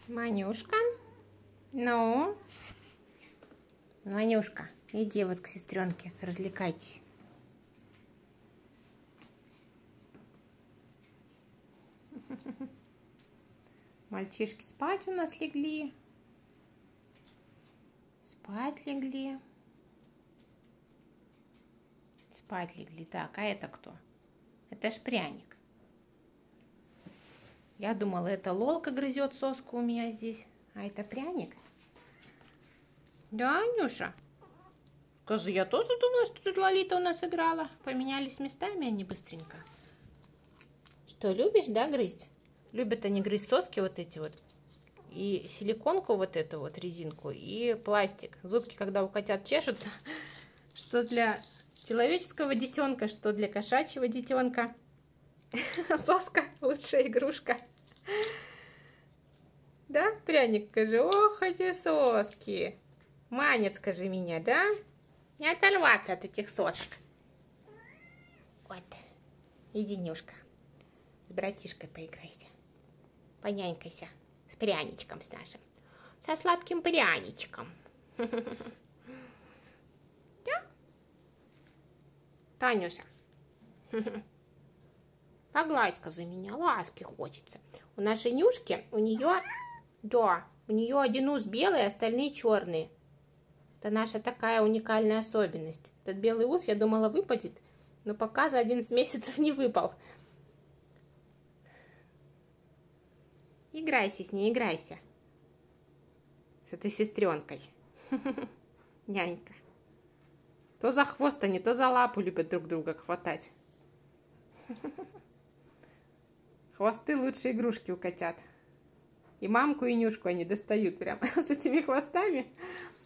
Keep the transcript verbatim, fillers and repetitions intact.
Манюшка, ну, Манюшка, иди вот к сестренке, развлекайтесь. Мальчишки спать у нас легли. Спать легли. Спать легли. Так, а это кто? Это ж пряник. Я думала, это Лолка грызет соску у меня здесь. А это пряник? Да, Анюша? Скажи, я тоже думала, что тут Лолита у нас играла. Поменялись местами они быстренько. Что, любишь, да, грызть? Любят они грызть соски вот эти вот. И силиконку вот эту вот, резинку, и пластик. Зубки, когда у котят чешутся, что для человеческого детенка, что для кошачьего детенка. Соска лучшая игрушка. Да, пряник, скажи, ох, эти соски. Манят, скажи меня, да? Не оторваться от этих сосок. Вот, иди, Нюшка, с братишкой поиграйся. Понянькайся с пряничком с нашим. Со сладким пряничком. Да? Танюша. Погладь-ка за меня, ласки хочется. У нашей Нюшки, у нее, да, у нее один ус белый, остальные черные. Это наша такая уникальная особенность. Этот белый ус, я думала, выпадет, но пока за одиннадцать месяцев не выпал. Играйся с ней, играйся. С этой сестренкой. Нянька. То за хвост они, то за лапу любят друг друга хватать. Хвосты лучшие игрушки у котят. И мамку, и Нюшку они достают прям с этими хвостами.